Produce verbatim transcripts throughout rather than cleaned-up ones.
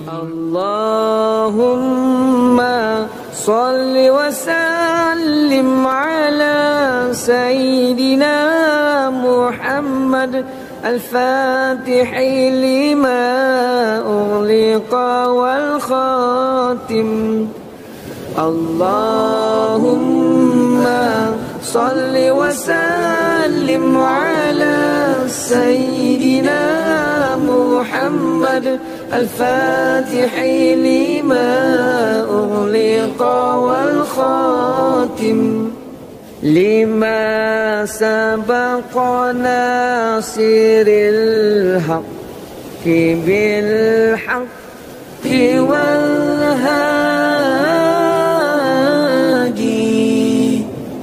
اللهم صل وسلم على سيدنا محمد الفاتح لما أغلق والخاتم. اللهم صل وسلم على سيدنا محمد الفاتح لما أغلق والخاتم لما سبق ناصر الحق بالحق والهادي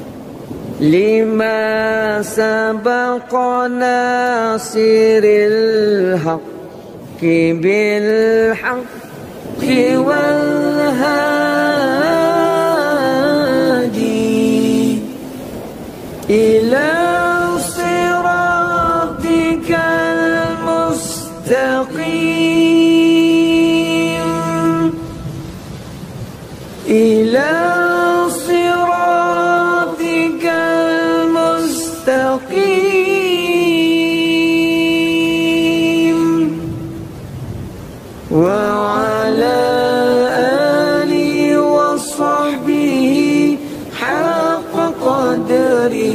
لما سبق ناصر الحق بالحق والهادي إلى صراطك المستقيم إلى صراطك المستقيم وعلى آله وصحبه حق قدره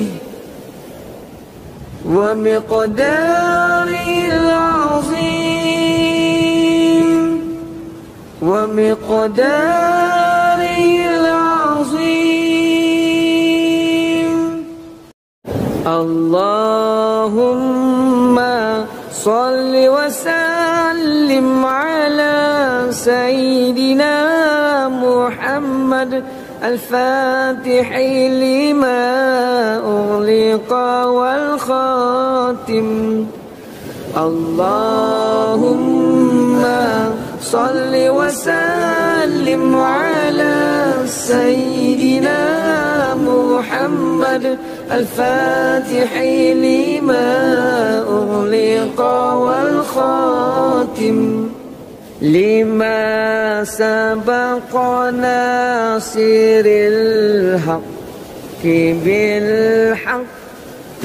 ومقداره العظيم ومقداره العظيم. اللهم صل وسلم على سيدنا محمد الفاتح لما أغلق والخاتم. اللهم صل وسلم على سيدنا محمد الفاتح لما أغلق والخاتم لما سبق ناصر الحق بالحق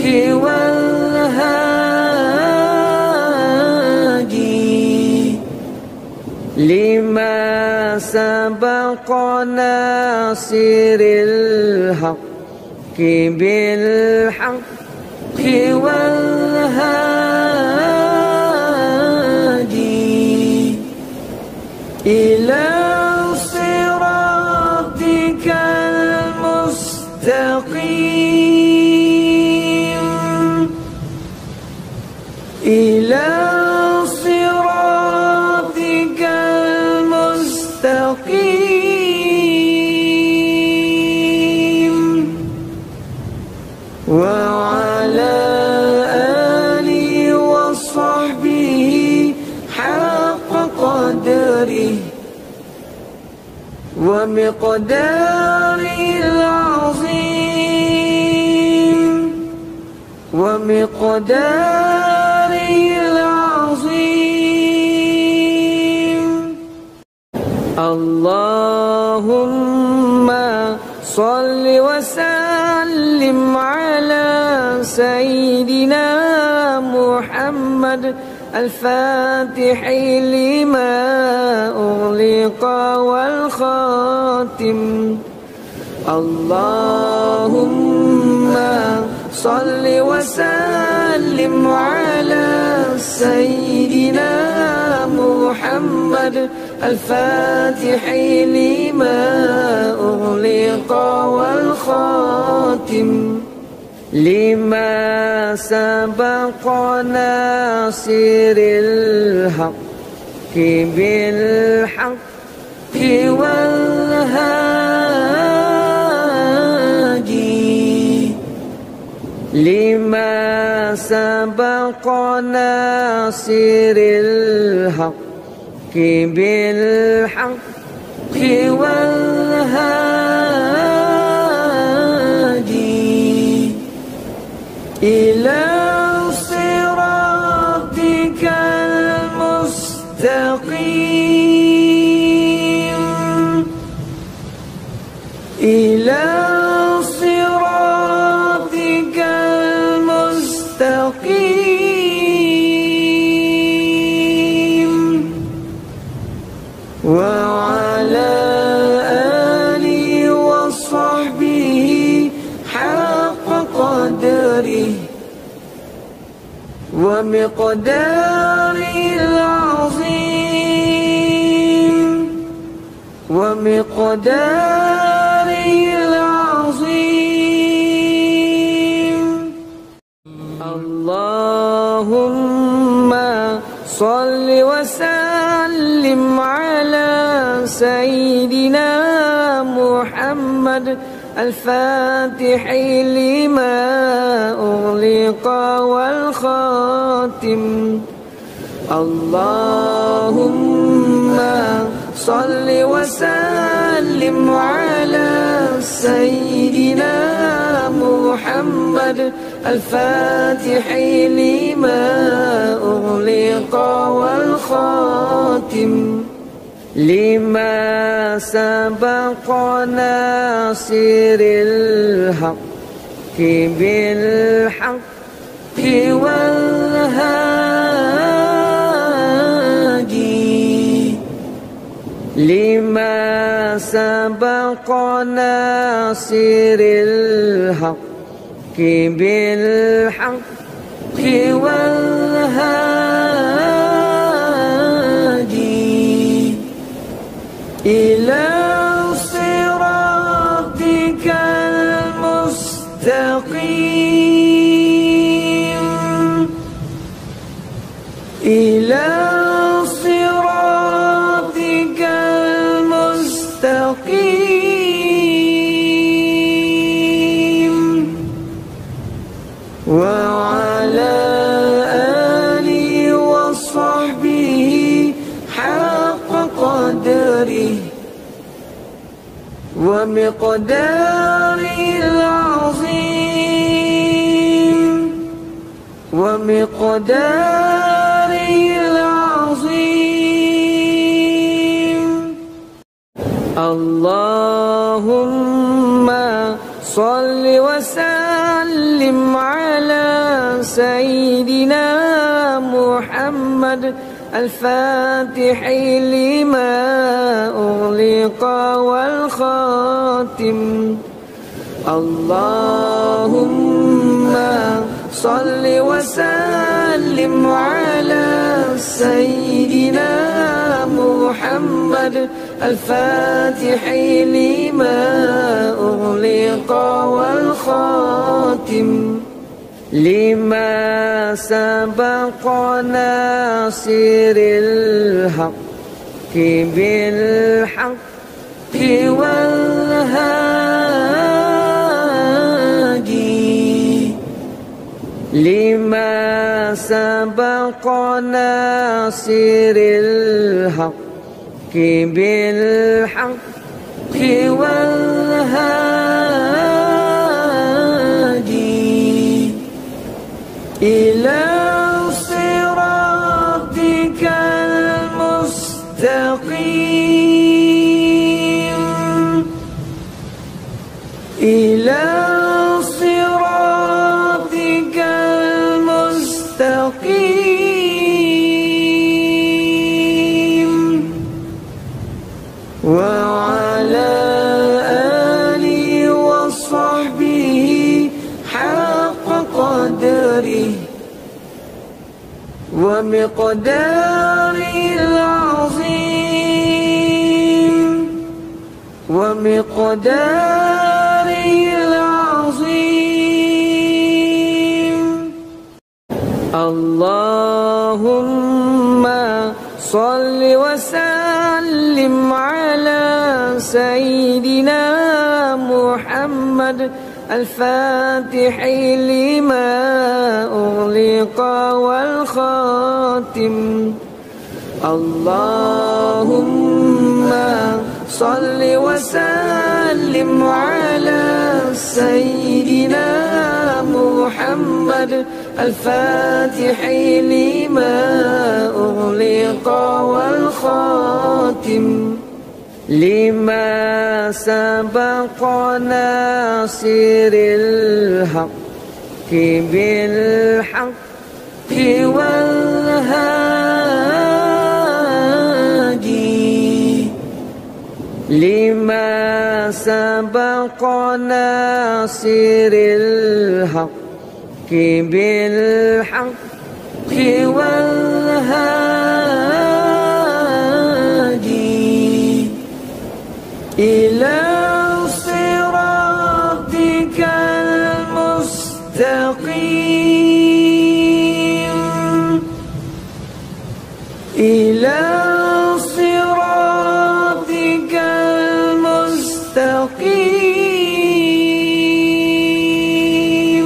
والهادي لما سبق ناصر الحق بالحق والهادي إلى صراطك المستقيم إلى صراطك المستقيم وعلى آله وصحبه حق قدره ومقداره العظيم ومقداره العظيم. اللهم صل وسلم على سيدنا محمد الفاتح لما أغلق والخاتم. اللهم صل وسلم على سيدنا محمد الفاتح لما أغلق والخاتم لما سبق ناصر الحق بالحق والهادي لما سبق ناصر الحق بالحق والهادي إلى صراطك المستقيم ومقداره العظيم ومقداره العظيم. اللهم صل وسلم على سيدنا محمد الفاتح لما أغلق والخاتم. اللهم صل وسلم على سيدنا محمد الفاتح لما أغلق والخاتم لما سبق ناصر الحق بالحق والهادي لما سبق ناصر الحق بالحق والهادي إلى صراطك المستقيم إلى صراطك المستقيم وعلى آله وصحبه حق قدره ومقداره العظيم ومقداره العظيم. اللهم صل وسلم على سيدنا محمد الفاتح لما أغلق والخاتم. اللهم صل وسلم على سيدنا محمد الفاتح لما أغلق والخاتم لما سبق ناصر الحق بالحق والهادي لما سبق ناصر الحق بالحق والهادي إلى صراطك المستقيم إلى صراطك المستقيم وعلى آله وصحبه حق قدره ومقداره العظيم ومقداره العظيم. اللهم صل وسلم على سيدنا محمد الفاتح لما أغلق والخاتم. اللهم صل وسلم على سيدنا محمد الفاتح لما أغلق والخاتم لما سبق ناصر الحق بالحق والهادي لما سبق ناصر الحق بالحق والهادي إلى صراطك المستقيم إلى صراطك المستقيم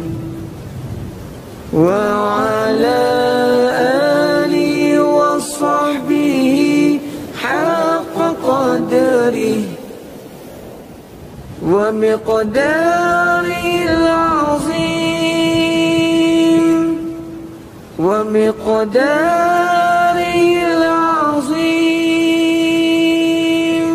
وعلى آله وصحبه حق قدره ومقداره العظيم ومقداره العظيم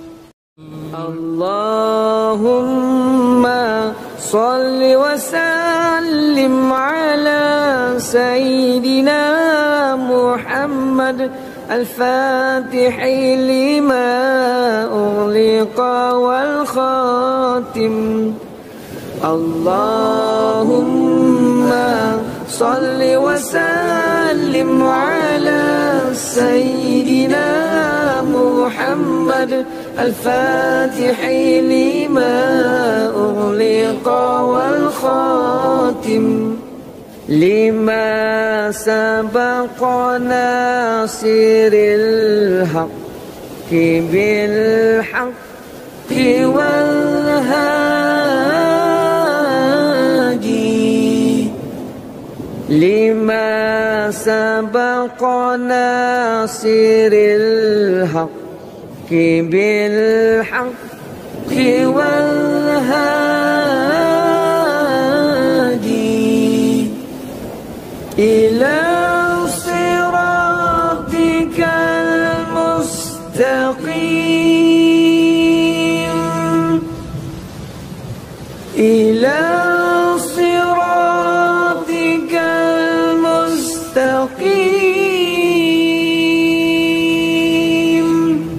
اللهم صل وسلم على سيدنا محمد الفاتح لما أغلق والخاتم اللهم صل وسلم على سيدنا محمد الفاتح لما أغلق والخاتم لما سبق ناصر الحق بالحق والهادي لما سبق ناصر الحق بالحق والهادي إلى صراطك المستقيم إلى صراطك المستقيم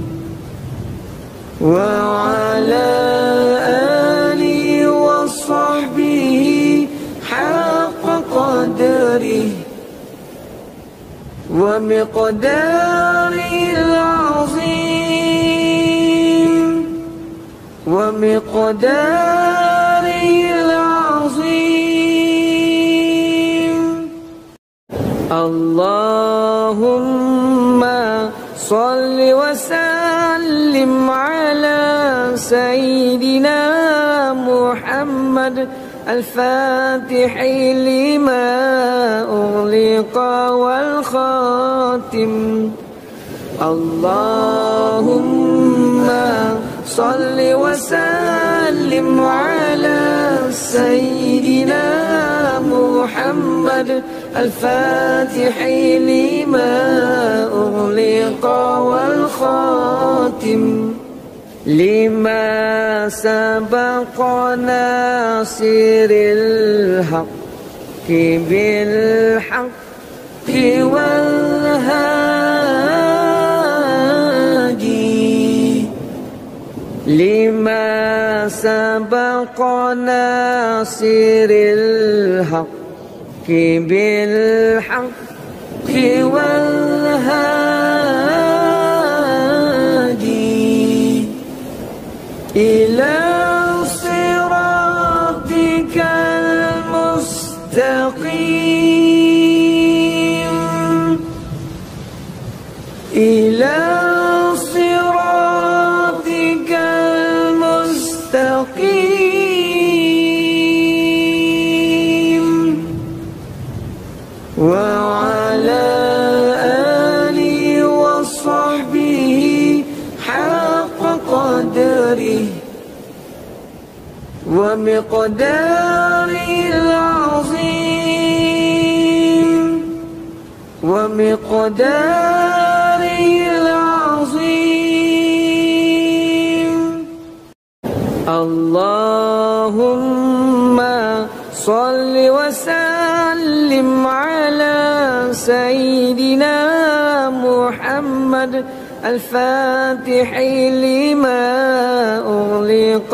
وعلى آله وصحبه حق قدره ومقداره العظيم ومقداره العظيم اللهم صل وسلم على سيدنا محمد الفاتح لما أغلق والخاتم اللهم صل وسلم على سيدنا محمد الفاتح لما أغلق والخاتم لما سبق ناصر الحق بالحق والهادي لما سبق ناصر الحق بالحق والهادي إلى صراطك المستقيم إلى صراطك المستقيم وعلى آله وصحبه حق قدره ومقداره العظيم ومقداره العظيم اللهم صل وسلم على سيدنا محمد الفاتح لما أغلق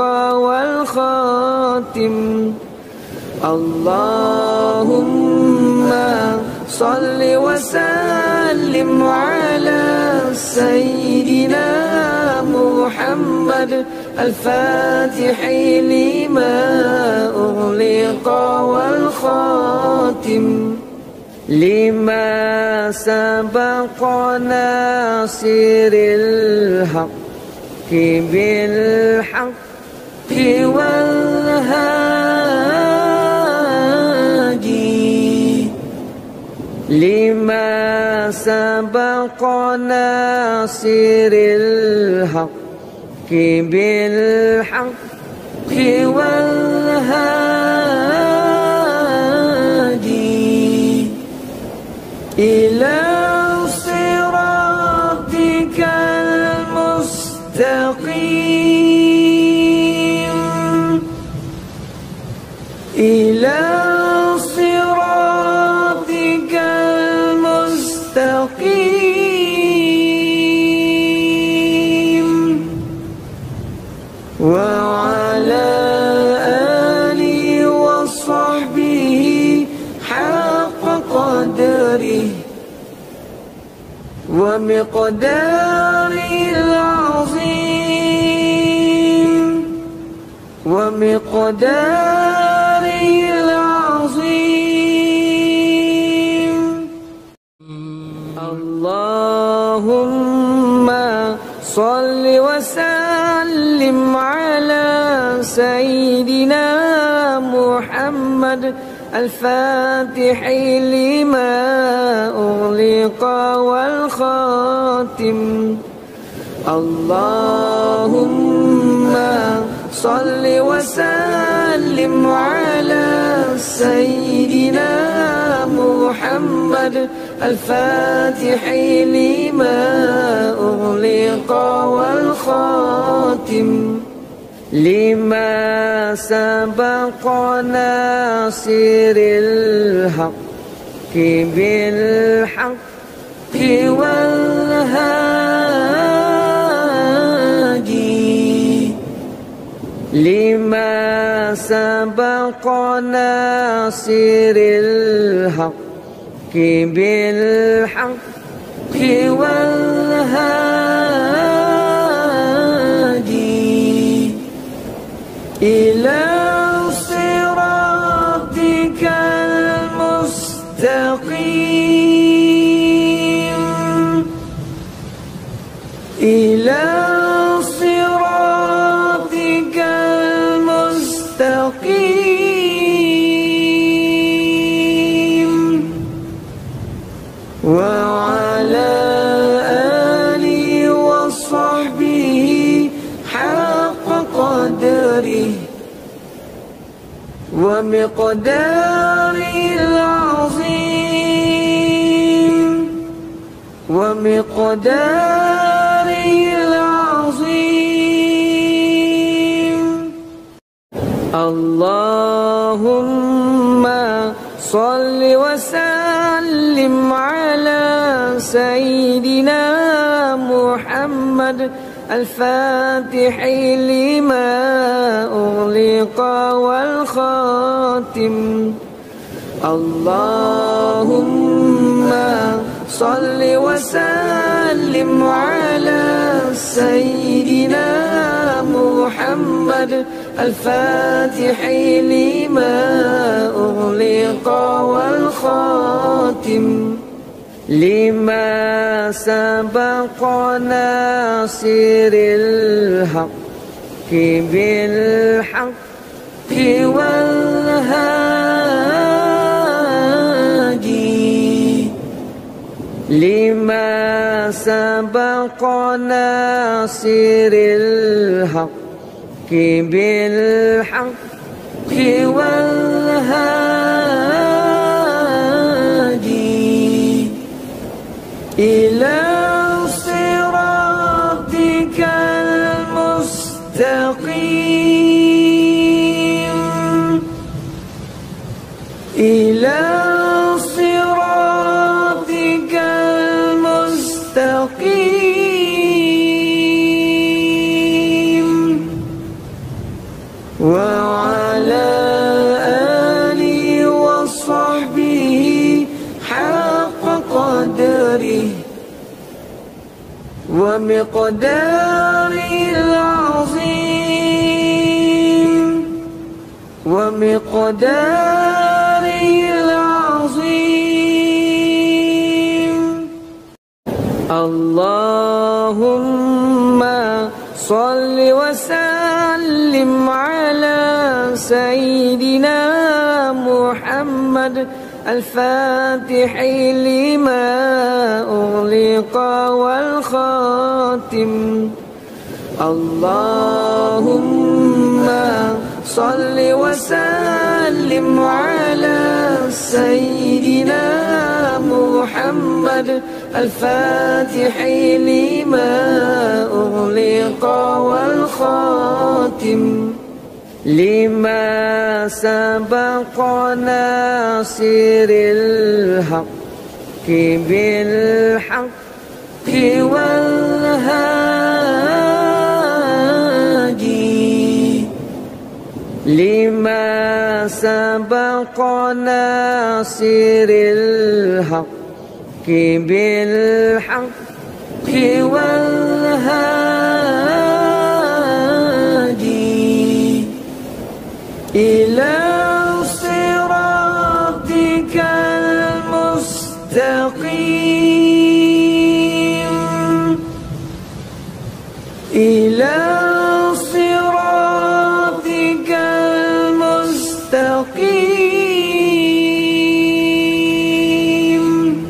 والخاتم اللهم صل وسلم على سيدنا محمد الفاتح لما أغلق والخاتم لما سبق ناصر الحق بالحق والهادي لما سبق ناصر الحق بالحق والهادي إلى صراطك المستقيم إلى صراطك المستقيم وعلى آله وصحبه حق قدره ومقداره العظيم ومقداره العظيم اللهم صل وسلم على سيدنا محمد الفاتح لما أغلق والخاتم اللهم صل وسلم على سيدنا محمد الفاتح لما أغلق والخاتم لما سبق ناصر الحق بالحق والهادي لما سبق ناصر الحق بالحق والهادي إلى صراطك المستقيم إلى صراطك المستقيم وعلى آله وصحبه حق قدره ومقداره العظيم ومقداره العظيم اللهم صل وسلم على سيدنا محمد الفاتح لما أغلق والخاتم اللهم صل وسلم على سيدنا محمد الفاتح لما أغلق والخاتم لما سبق ناصر الحق بالحق والهادي لما سبق ناصر الحق بالحق والهادي إلى صراطك المستقيم إلى صراطك المستقيم وعلى آله وصحبه حق ومقداره العظيم ومقداره العظيم. اللهم صل وسلم على سيدنا محمد الفاتح لما أغلق والخاتم. اللهم صل وسلم على سيدنا محمد الفاتح لما أغلق والخاتم لما سبق ناصر الحق بالحق والهادي لما سبق ناصر الحق بالحق والهادي إلى صراطك المستقيم إلى صراطك المستقيم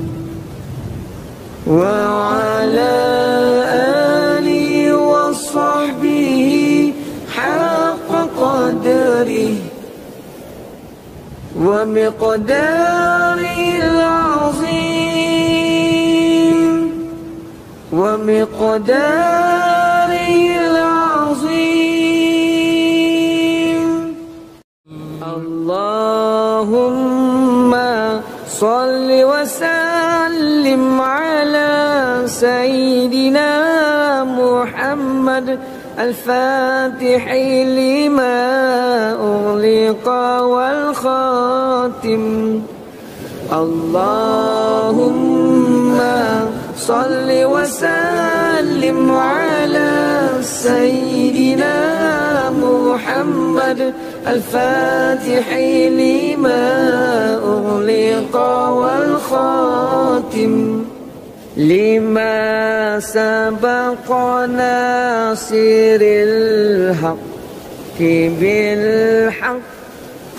وعلى آله وصحبه حق قدره ومقداره العظيم ومقداره العظيم. اللهم صل وسلم على سيدنا محمد الفاتح لما أغلق والخاتم. اللهم صل وسلم على سيدنا محمد الفاتح لما أغلق والخاتم لما سبق ناصر الحق بالحق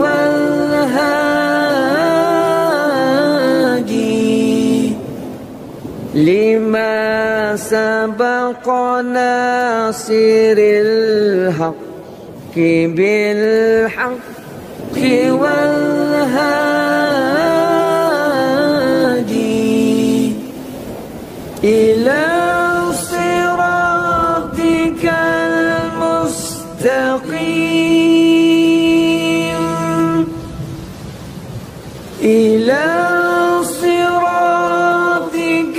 والهادي لما سبق ناصر الحق بالحق والهادي إلى صراطك المستقيم إلى صراطك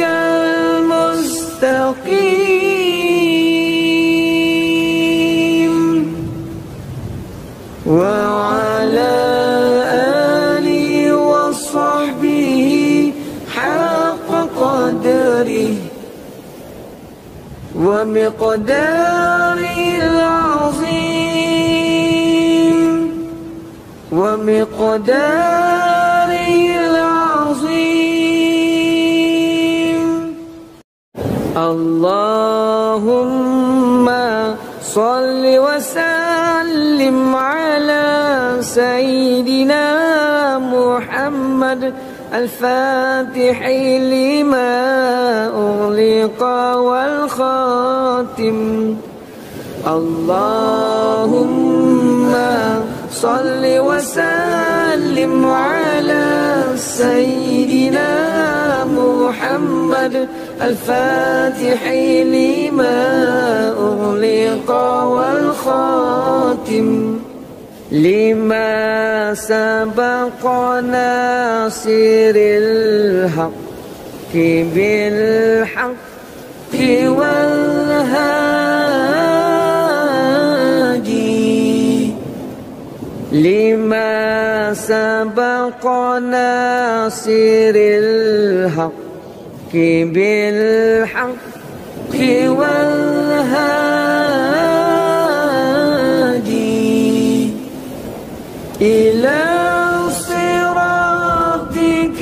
المستقيم وعلى آله وصحبه حق قدره ومقداره العظيم ومقداره العظيم. اللهم صل وسلم على سيدنا محمد الفاتح لما أغلق والخاتم. اللهم صل وسلم على سيدنا محمد الفاتح لما أغلق والخاتم لما سبق ناصر الحق بالحق والهادي لما سبق ناصر الحق بالحق والهادي إلى صراطك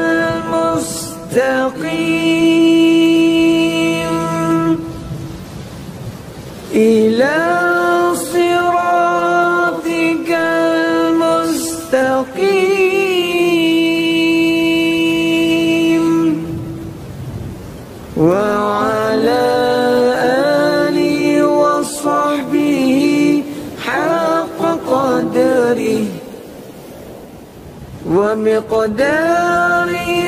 المستقيم إلى صراطك المستقيم وعلى آله وصحبه حق قدره ومقداره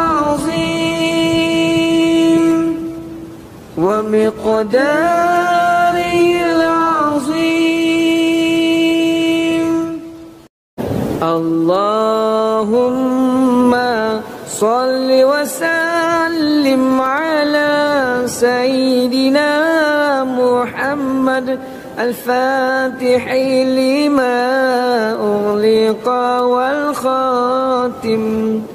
العظيم ومقداره العظيم اللهم صل وسلم على سيدنا محمد الفاتح لما أغلق والخاتم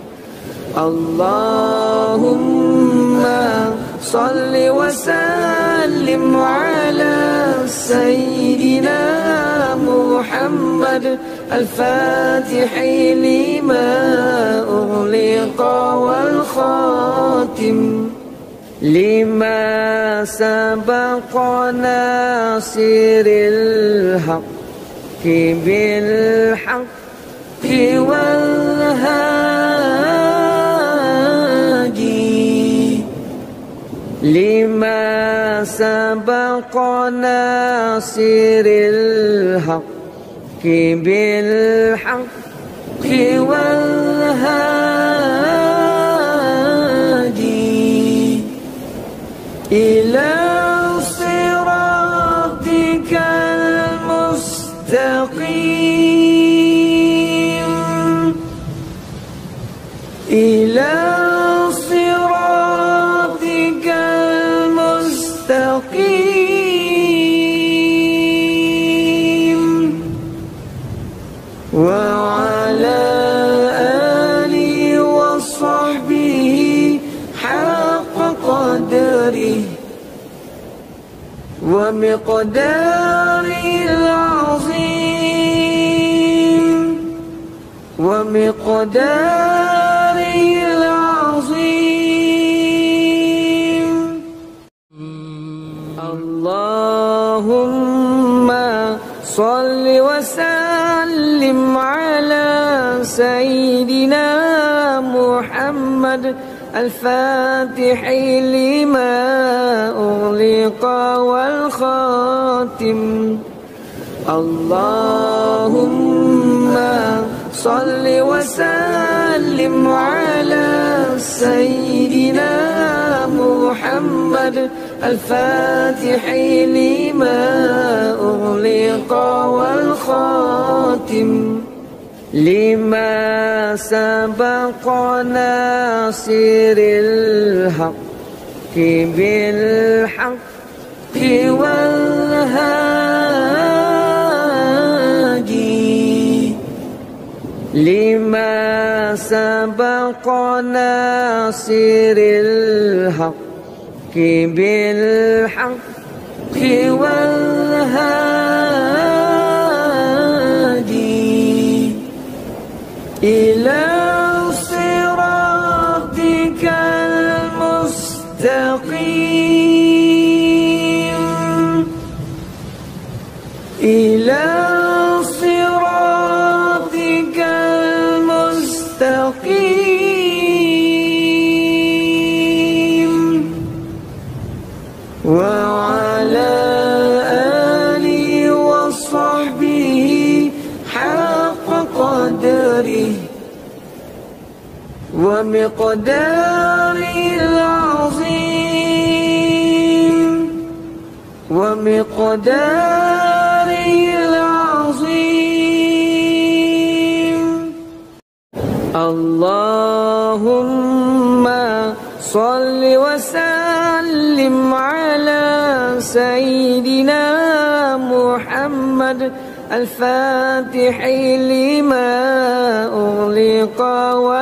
اللهم صل وسلم على سيدنا محمد الفاتح لما أغلق والخاتم لما سبق ناصر الحق بالحق والهادي لما سبق ناصر الحق بالحق والهادي إلى صراطك المستقيم إلى صراطك المستقيم وعلى آله وصحبه حق قدره ومقداره العظيم ومقداره العظيم اللهم صل وسلم على سيدنا محمد الفاتح لما أغلق والخاتم اللهم صل وسلم على سيدنا محمد الفاتح لما أغلق والخاتم لما سبق ناصر الحق بالحق والهادي لما سبق ناصر الحق بالحق والهادي إلى صراطك المستقيم إلى صراطك المستقيم وعلى آله وصحبه حق قدره ومقداره العظيم ومقداره العظيم اللهم صل وسلم على سيدنا محمد الفاتح لما أغلق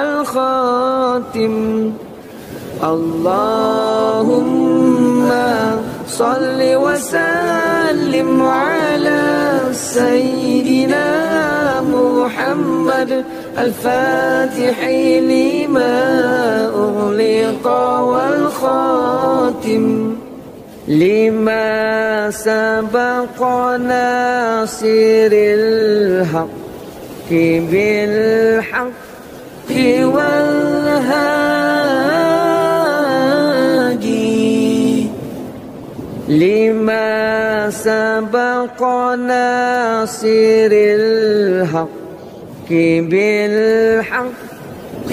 والخاتم اللهم صل وسلم على سيدنا محمد الفاتح لما أغلق والخاتم لما سبق ناصر الحق بالحق والهادي لما سبق ناصر الحق بالحق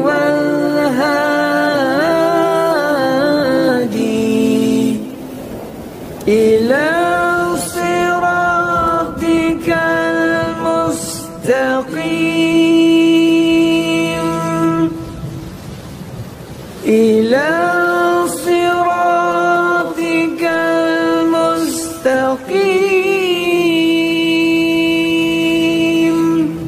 والهادي إلى صراطك المستقيم إلى صراطك المستقيم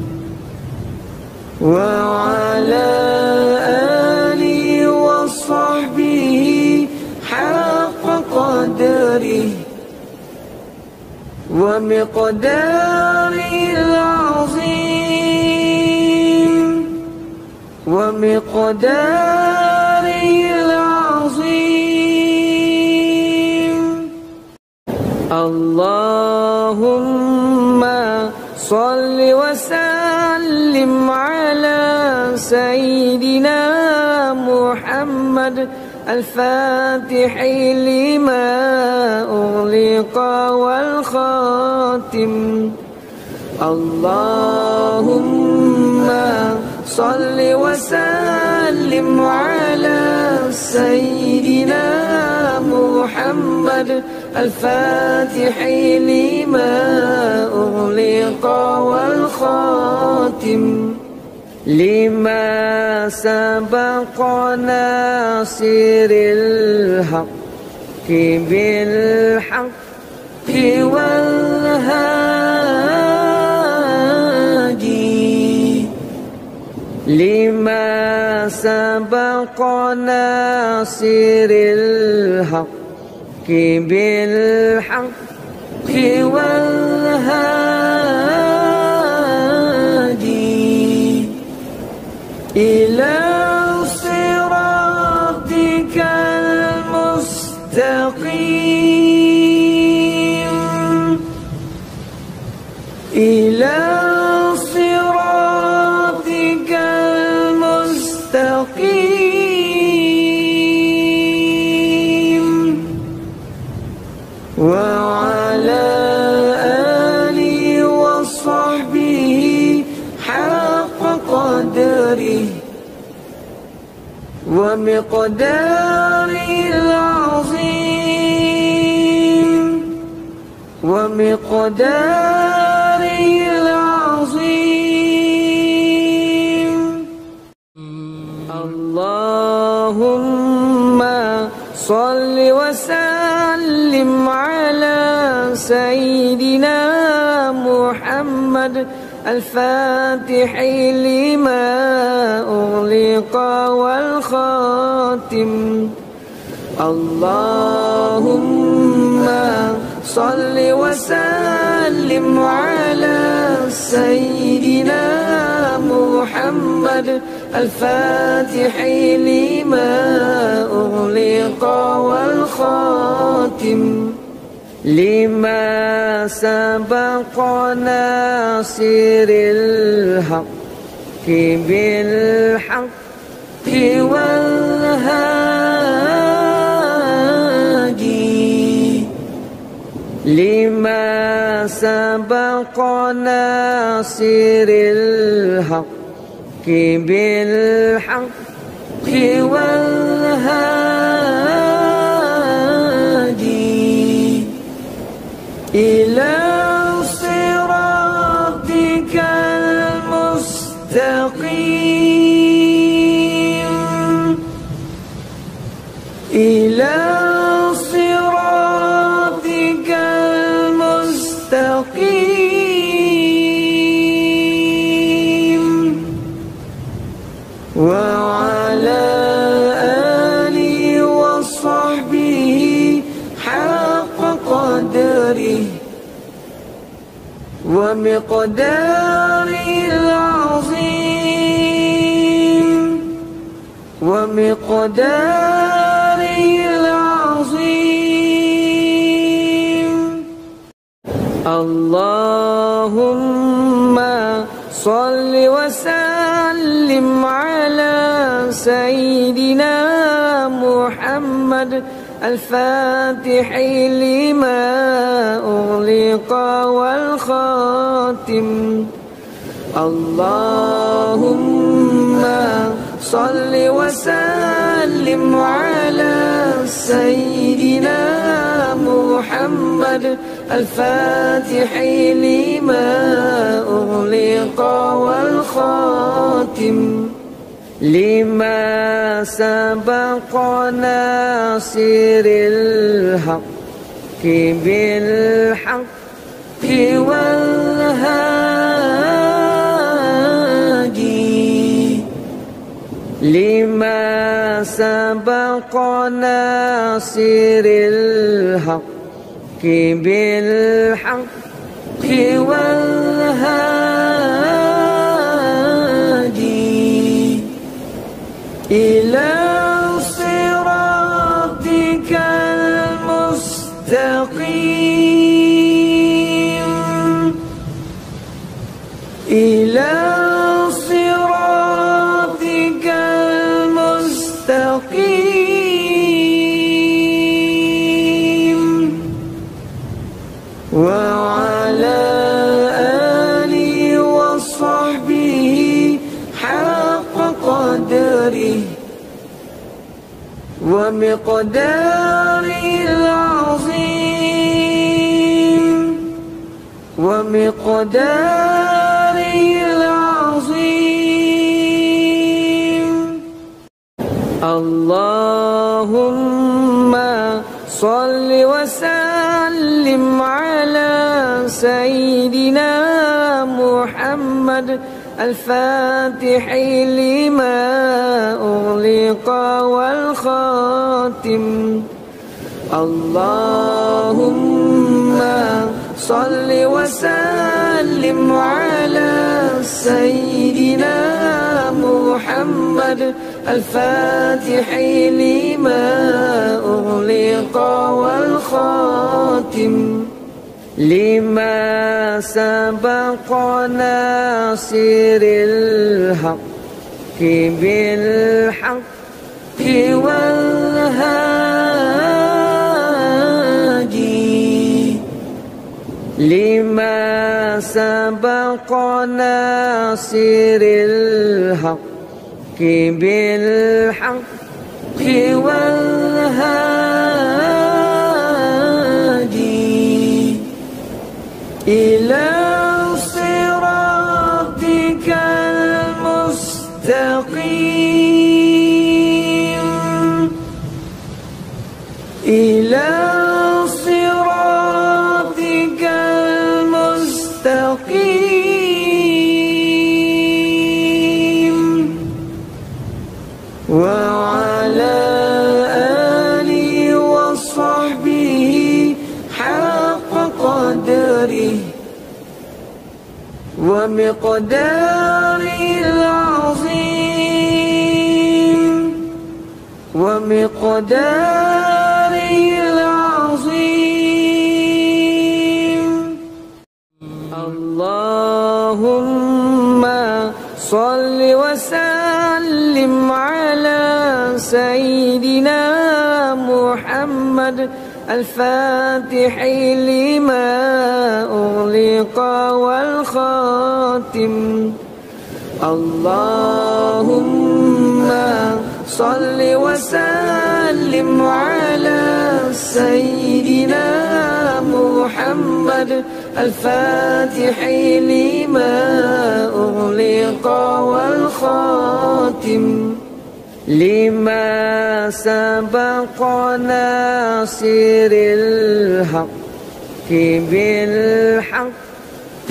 وعلى آله وصحبه حق قدره ومقداره العظيم ومقداره العظيم اللهم صل وسلم على سيدنا محمد الفاتح لما أغلق والخاتم اللهم صل وسلم على سيدنا محمد الفاتح لما أغلق والخاتم لما سبق ناصر الحق بالحق والهادي لما سبق ناصر الحق بالحق والهادي إلى صراطك المستقيم إلى صراطك المستقيم وعلى آله وصحبه حق قدره ومقداره العظيم ومقداره العظيم اللهم صل وسلم على سيدنا محمد الفاتح لما أغلق والخاتم اللهم صل وسلم على سيدنا محمد الفاتح لما أغلق والخاتم لما سبق ناصر الحق بالحق والهادي لما سبق ناصر الحق بالحق والهادي إلى صراطك المستقيم إلى صراطك المستقيم وعلى آله ومقداره العظيم ومقداره العظيم. اللهم صل وسلم على سيدنا محمد الفاتح لما أغلق والخاتم. اللهم صل وسلم على سيدنا محمد الفاتح لما أغلق والخاتم لما سبق ناصر الحق بالحق والهادي لما سبق ناصر الحق بالحق والهادي إلى صراطك المستقيم إلى صراطك المستقيم وعلى آله وصحبه حق قدره ومقداره العظيم ومقداره العظيم. اللهم صل وسلم على سيدنا محمد الفاتح لما أغلق والخاتم. اللهم صل وسلم على سيدنا محمد الفاتح لما أغلق والخاتم لما سبق ناصر الحق بالحق والهادي لما سبق ناصر الحق بالحق والهادي إلى صراطك المستقيم إلى صراطك المستقيم وعلى آله وصحبه حق قدره ومقداره العظيم ومقداره العظيم. اللهم صل وسلم على سيدنا محمد الفاتح لما أغلق والخاتم. اللهم صل وسلم على سيدنا محمد الفاتح لما أغلق والخاتم لما سبق ناصر الحق بالحق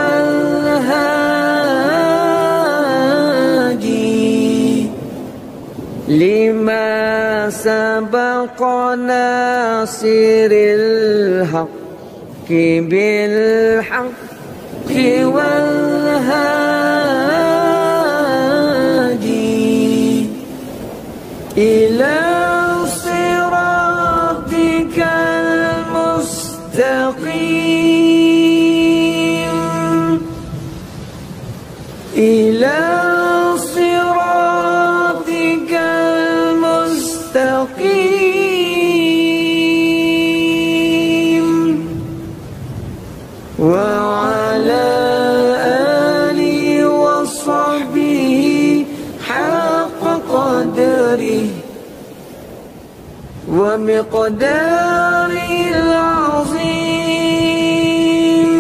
والهادي لما سبق ناصر الحق بالحق والهادي إلى صراطك المستقيم إلى صراطك المستقيم وعلى آله وصحبه حق قدره ومقداره العظيم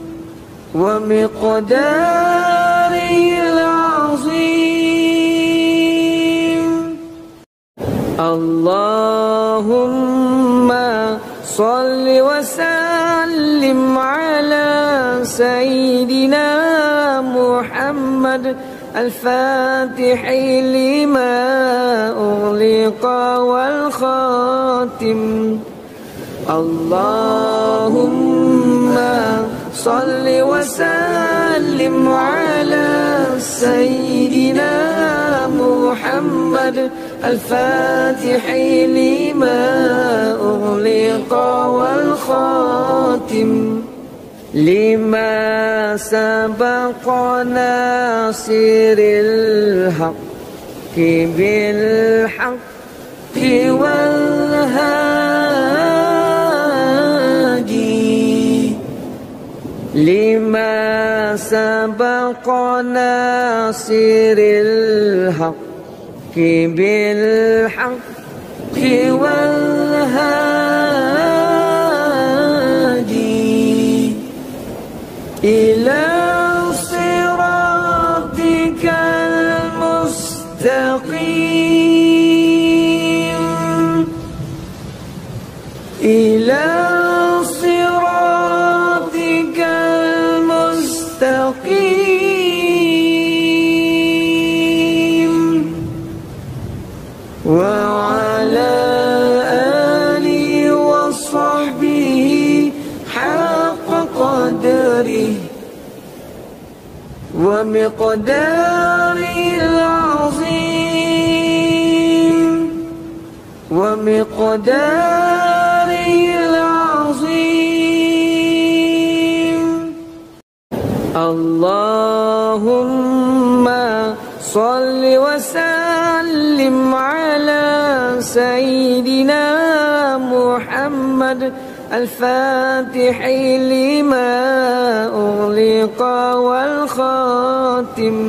ومقداره العظيم اللهم صل وسلم على سيدنا محمد الفاتح لما أغلق والخاتم اللهم صل وسلم على سيدنا محمد الفاتح لما أغلق والخاتم لما سبق ناصر الحق بالحق والهادي لما سبق ناصر الحق بالحق والهادي إلى صراطك المستقيم إلى صراطك المستقيم وعلى آله وصحبه حق قدره ومقداره العظيم ومقداره العظيم اللهم صل وسلم على سيدنا محمد الفاتح لما أغلق والخاتم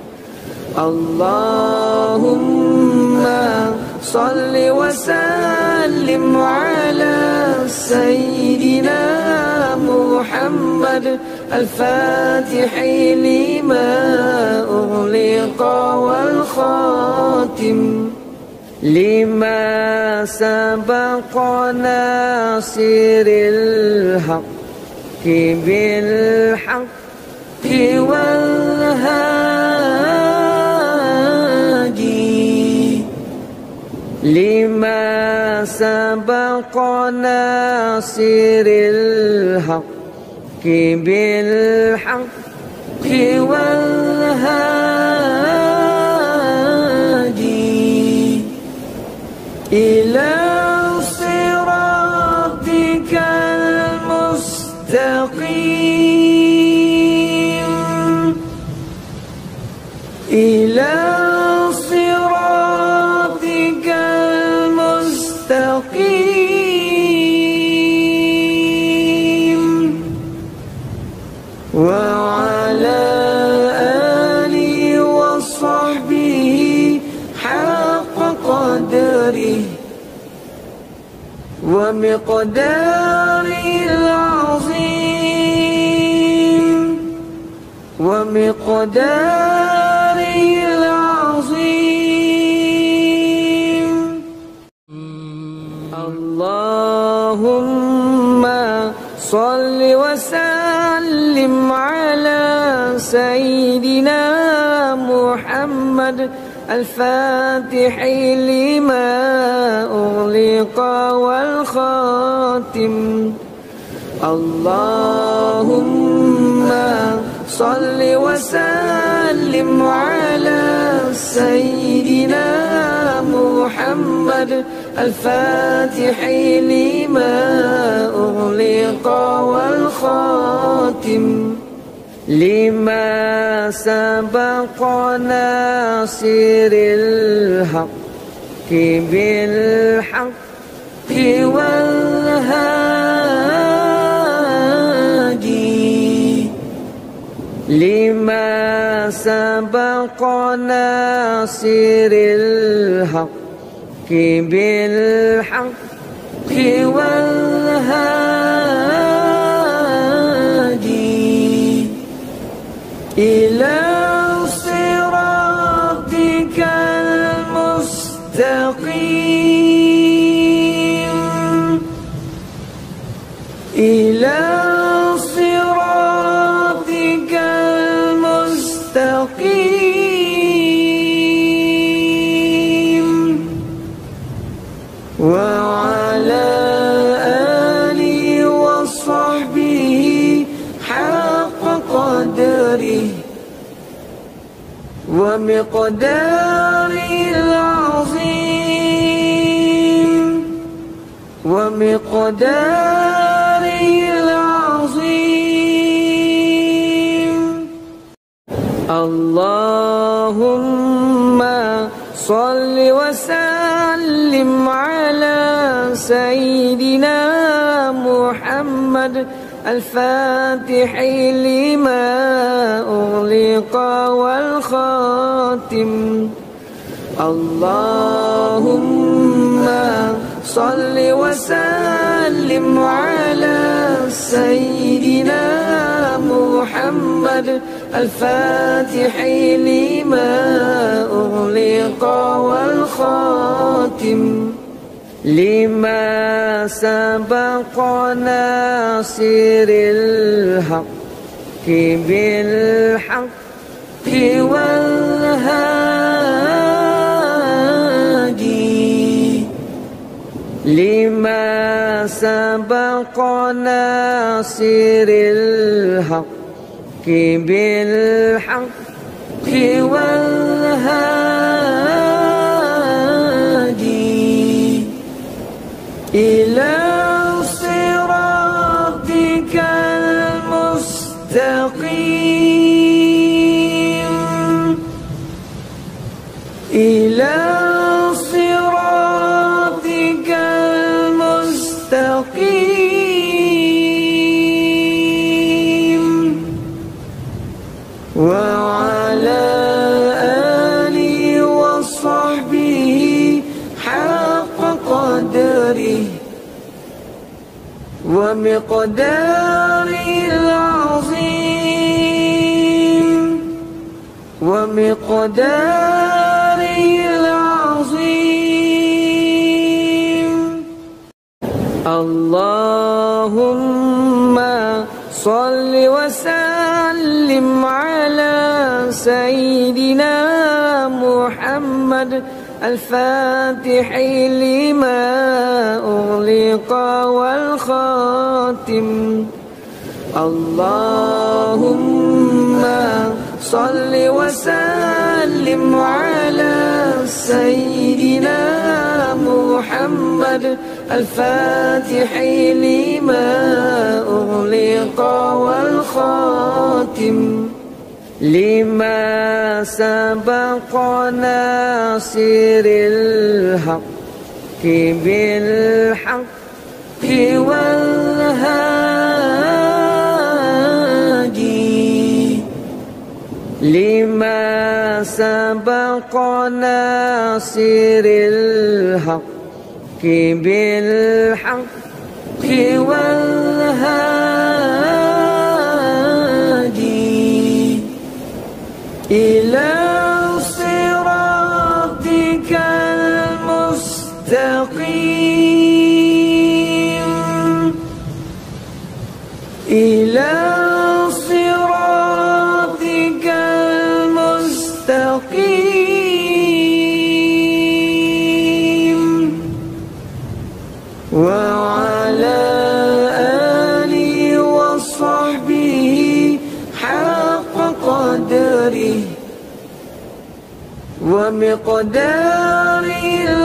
اللهم صل وسلم على سيدنا محمد الفاتح لما أغلق والخاتم لما سبق ناصر الحق بالحق والهادي لما سبق ناصر الحق بالحق والهادي إلى صراطك المستقيم إلى صراطك المستقيم وعلى آله وصحبه حق قدره ومقداره العظيم ومقداره العظيم اللهم صل وسلم على سيدنا محمد الفاتح لما أغلق والخاتم اللهم صل وسلم على سيدنا محمد الفاتح لما أغلق والخاتم لما سبق ناصر الحق بالحق والهادي لما سبق ناصر الحق بالحق والهادي إلى صراطك المستقيم إلى صراطك المستقيم وعلى آله وصحبه حق قدره ومقداره العظيم ومقداره العظيم اللهم صل وسلم على سيدنا محمد الفاتح لما أغلق والخاتم اللهم صل وسلم على سيدنا محمد الفاتح لما أغلق والخاتم لما سبق ناصر الحق بالحق والهادي لما سبق ناصر الحق بالحق والهادي إلى صراطك المستقيم إلى صراطك المستقيم وعلى آله وصحبه حق قدره ومقداره العظيم ومقداره العظيم اللهم صل وسلم على سيدنا محمد الفاتح لما أغلق والخاتم اللهم صل وسلم على سيدنا محمد الفاتح لما أغلق والخاتم لما سبق ناصر الحق بالحق والهادي لما سبق ناصر الحق بالحق والهادي إلى صراطك المستقيم إلى صراطك المستقيم وعلى آله وصحبه حق ومقداره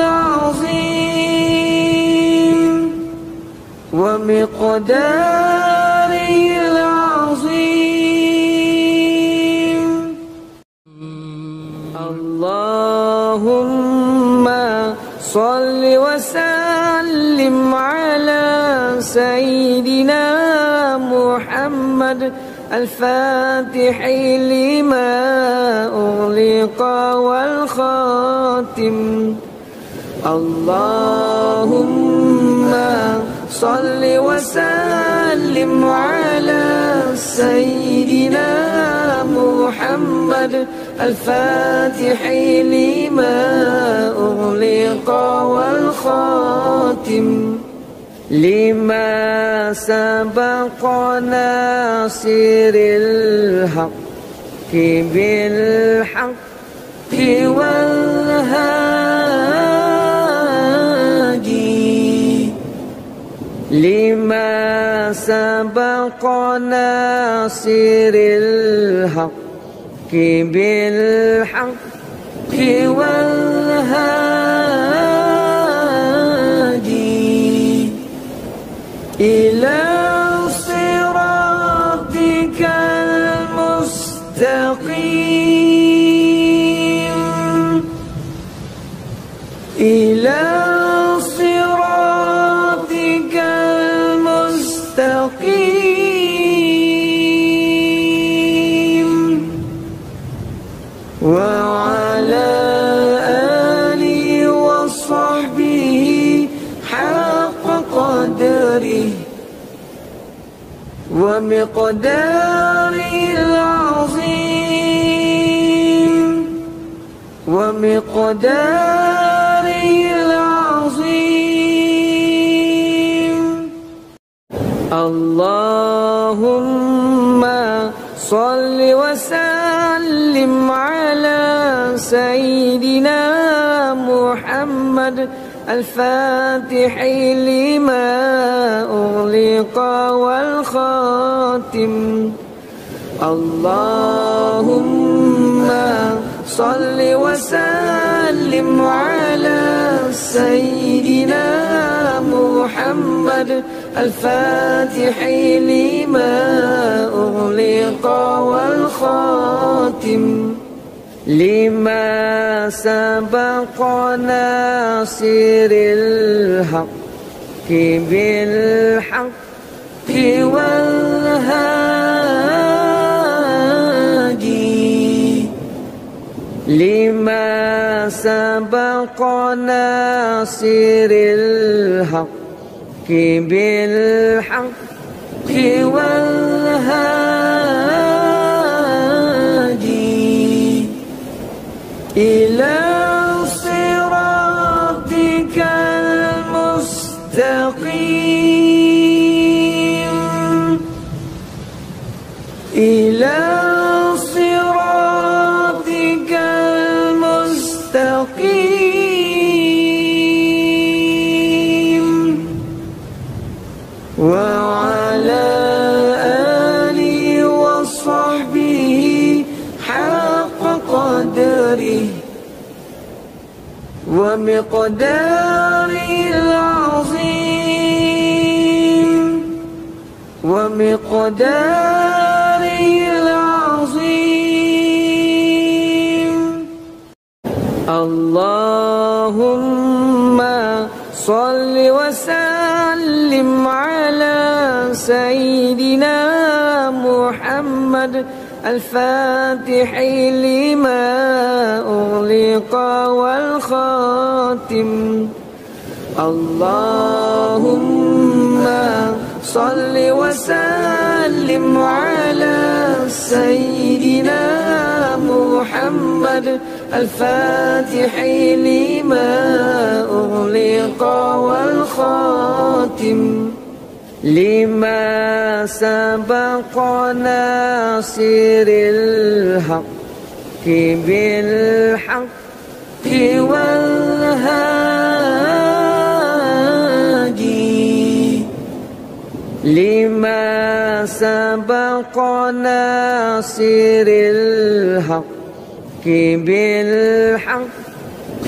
العظيم ومقداره العظيم. اللهم صل وسلم على سيدنا محمد الفاتح لما أغلق والخاتم. اللهم صل وسلم على سيدنا محمد الفاتح لما أغلق والخاتم لما سبق ناصر الحق بالحق والهادي لما سبق ناصر الحق بالحق والهادي إلى صراطك المستقيم إلى صراطك المستقيم وعلى آله وصحبه حق قدره ومقداره العظيم ومقداره العظيم. اللهم صل وسلم على سيدنا محمد الفاتح لما أغلق والخاتم. اللهم صل وسلم على سيدنا محمد الفاتح لما أغلق والخاتم لما سبق ناصر الحق بالحق والهادي لما سبق ناصر الحق بالحق والهادي إلى صراطك المستقيم إلى صراطك المستقيم وعلى آله وصحبه حق قدره ومقداره العظيم ومقداره العظيم. اللهم صل وسلم على سيدنا محمد الفاتح لما أغلق والخاتم. اللهم صل وسلم على سيدنا محمد الفاتح لما أغلق والخاتم لما سبق ناصر الحق بالحق والهادي لما سبق ناصر الحق بالحق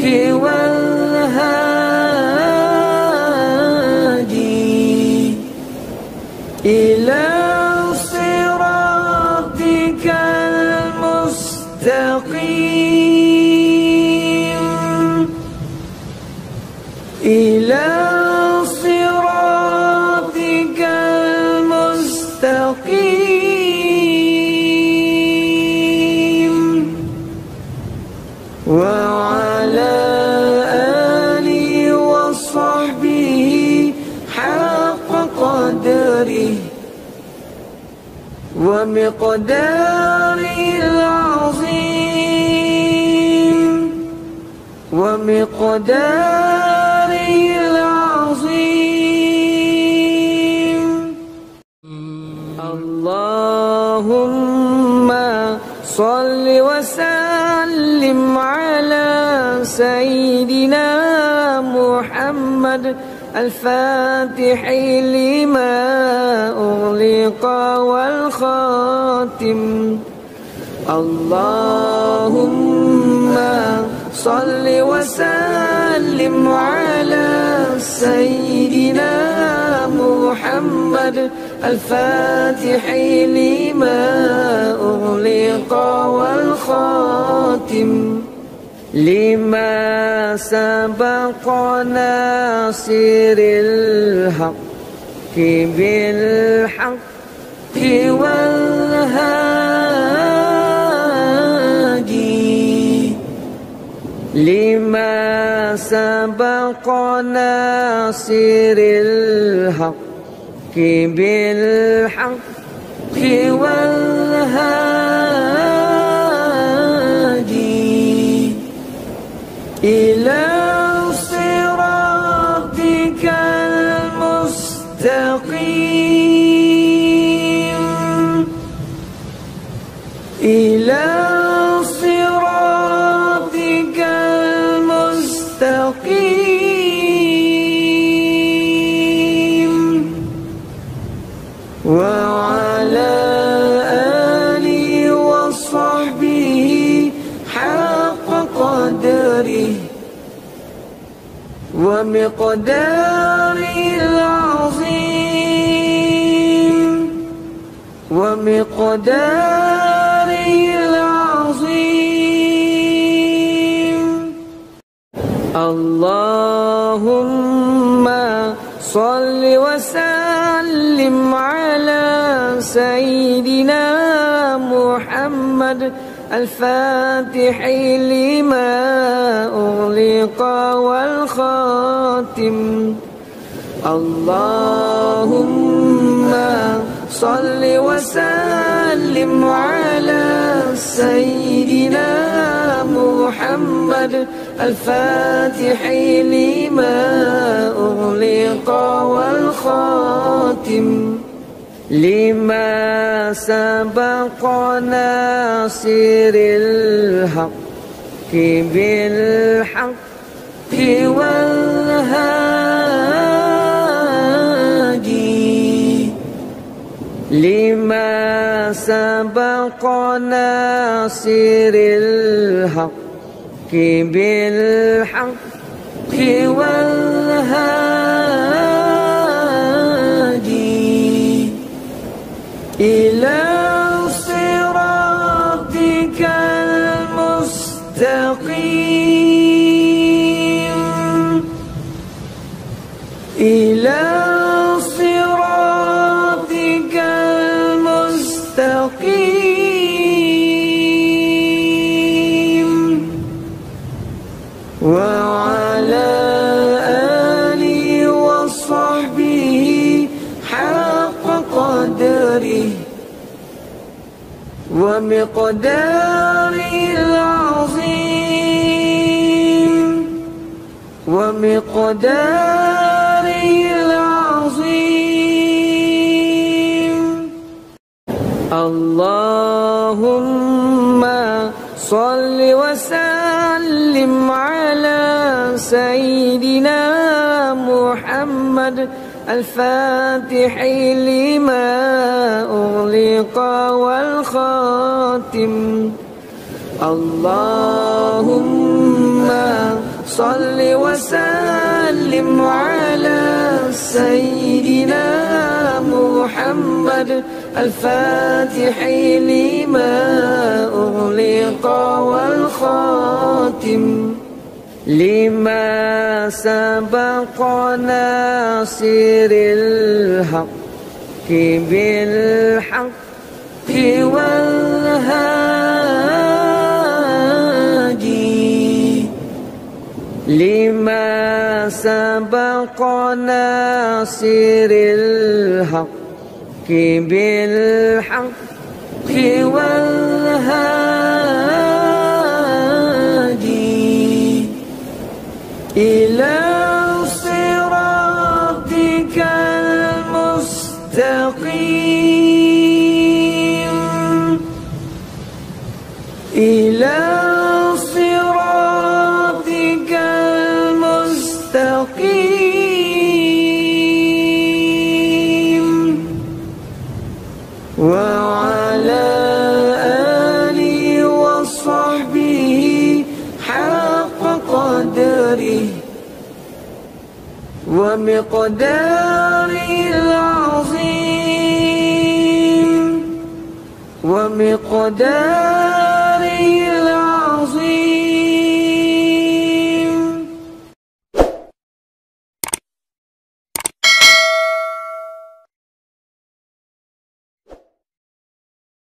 والهادي إلى صراطك المستقيم إلى صراطك المستقيم وعلى آله وصحبه حق قدره ومقداره العظيم ومقداره العظيم اللهم صل وسلم على سيدنا محمد الفاتح لما أغلق والخاتم اللهم صل وسلم على سيدنا محمد الفاتح لما أغلق والخاتم لما سبق ناصر الحق بالحق والهادي لما سبق ناصر الحق بالحق والهادي إلى صراطك المستقيم إلى صراطك المستقيم وعلى آله وصحبه حق قدره ومقداره العظيم ومقداره العظيم اللهم صل وسلم على سيدنا محمد الفاتح لما أغلق والخاتم اللهم صل وسلم على سيدنا محمد الفاتح لما أغلق والخاتم لما سبق ناصر الحق بالحق والهادي لما سبق ناصر الحق بالحق والهادي إلى صراطك المستقيم إلى صراطك المستقيم وعلى آله وصحبه حق قدره ومقداره العظيم ومقداره العظيم اللهم صل وسلم على سيدنا محمد الفاتح لما أغلق والخاتم اللهم صل وسلم على سيدنا محمد الفاتح لما أغلق والخاتم لما سبق ناصر الحق بالحق والهادي لما سبق ناصر الحق بالحق والهادي إلى صراطك المستقيم إلى صراطك المستقيم وعلى آله وصحبه حق قدره ومقداره العظيم ومقداره العظيم